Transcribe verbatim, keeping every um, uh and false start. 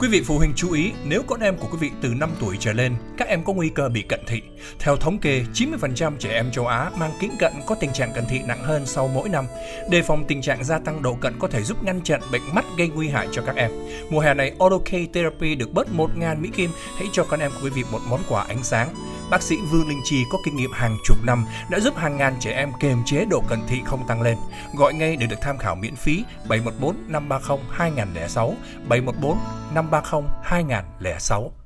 Quý vị phụ huynh chú ý, nếu con em của quý vị từ năm tuổi trở lên, các em có nguy cơ bị cận thị. Theo thống kê, chín mươi phần trăm trẻ em châu Á mang kính cận có tình trạng cận thị nặng hơn sau mỗi năm. Đề phòng tình trạng gia tăng độ cận có thể giúp ngăn chặn bệnh mắt gây nguy hại cho các em. Mùa hè này, Auto-K Therapy được bớt một nghìn Mỹ Kim. Hãy cho con em của quý vị một món quà ánh sáng. Bác sĩ Vương Linh Chi có kinh nghiệm hàng chục năm đã giúp hàng ngàn trẻ em kiềm chế độ cận thị không tăng lên. Gọi ngay để được tham khảo miễn phí bảy một bốn năm ba không hai không không sáu bảy một bốn năm ba không hai không không sáu.